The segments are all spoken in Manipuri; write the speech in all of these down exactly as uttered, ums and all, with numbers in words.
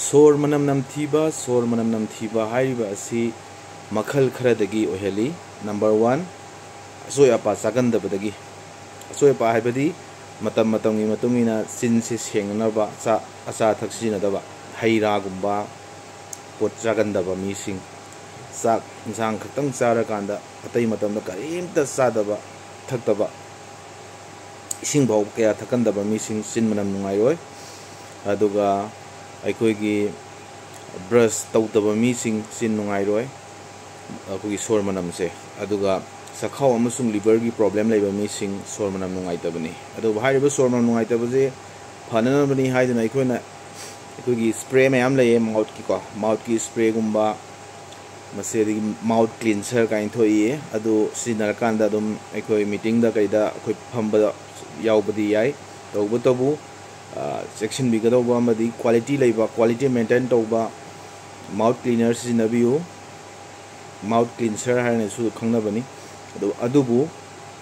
Shwor manam namthiba, Shwor manam namthiba hairiba asi makhal kharadagi oheli. Number one, asoi apa chagandabadagi. Asoi apa haibadi matam matamgi matungina sinsi sengnaba cha acha thaksinadaba haira gumba pot chagandaba mising sak insang khatang chara kanda atai matamda karimta sadaba thakdaba ising bau kaya thakandaba mising sin manam nungairoi aduga aikoigi brush tawdaba mising sin nungairoi akogi Shwor manam se aduga sakhau amasung liver gi problem leiba mising Shwor manam nungaitabani adu hairiba Shwor manam nungaitabase phananabani haiduna aikoina aikogi spray mayam leye mouth ki ko mouth ki spray gumba maseri mouth cleanser kain thoi adu sinar kanda dum aikoi meeting da kaida akoi phamba yaubadi yai tawbu tabu section bigado amadi quality leiba quality maintain tawba mouth cleaner sinabiu mouth cleanser harne su khangnabani adu adubu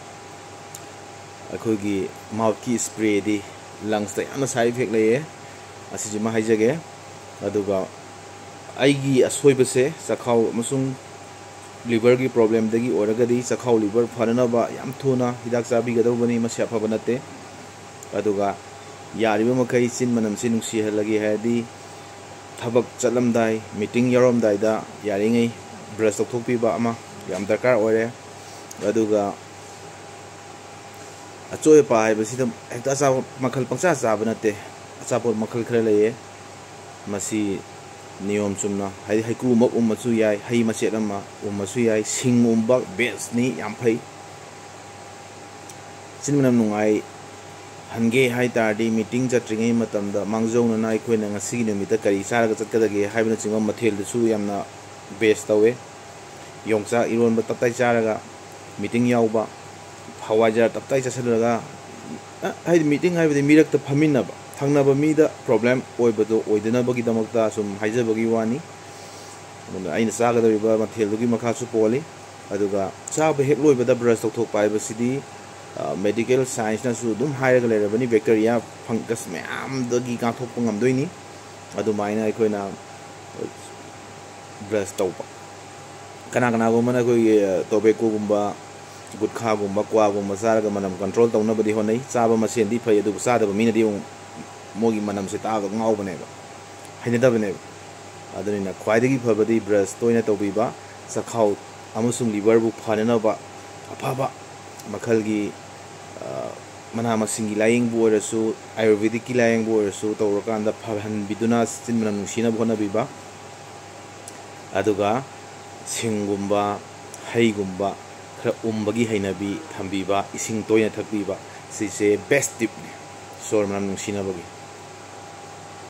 akogi mouth ki spray di lungs da yana side effect leye asiji ma haijage aduga aigi asoibase sakhau amasung liver gi problem dagi oragadi sakhau liver phananaba yam thuna hidak chabi gadobani masya phabanate aduga yariba makai sin manam sin nungsi halagi hadi thabak chalamdai meeting yarom daida yaringai brush tokpi ba ama yam darkar ore aduga achoy pa hai basi dam ekta sa makhal pangsa sa banate achapor makhal khare leye masi niyom chumna hai haiku mak um machu yai hai machet ama um machu yai sing umba best ni yam phai sin manam nungai hange hai tardi meeting chatringai matamda mangjong na nai khoina ngasi numita kari saraga chatkadage haibna chingam mathel su yamna best tawe yongcha iron ba tatai charaga meeting yauba hawajar tatai chasalaga hai meeting haibde mirak ta phaminaba thangnaba mida problem oibado oidena bagi damakta sum haijabagi wani muna aina sagadariba mathel dugi makha su poli aduga chaba hek loibada brush tokthok paiba sidi medical science na su dum hairaga lerabani bacteria fungus mayam dagi ka thokpa ngamdoini adu maina aikoina brush tawpa kana kana go mana koi tobacco gumba gutkha gumba kwa gumba saraga manam control tawna badi honai chaba masen di phai adu sada ba mina di mogi manam se ta ga ngau bane ba haine da bane adani na khwaidagi phabadi brush toina tawbiba sakhau amusung liver bu phanana ba aphaba makhalgi mana masingi laying bu orasu ayurvedic ki laying bu orasu tawrakanda phahan biduna sin manam nungsina bhona biba aduga singumba haigumba khara umbagi hainabi thambiba ising toina thakbiba sise best tip ne Shwor manam nungsina bagi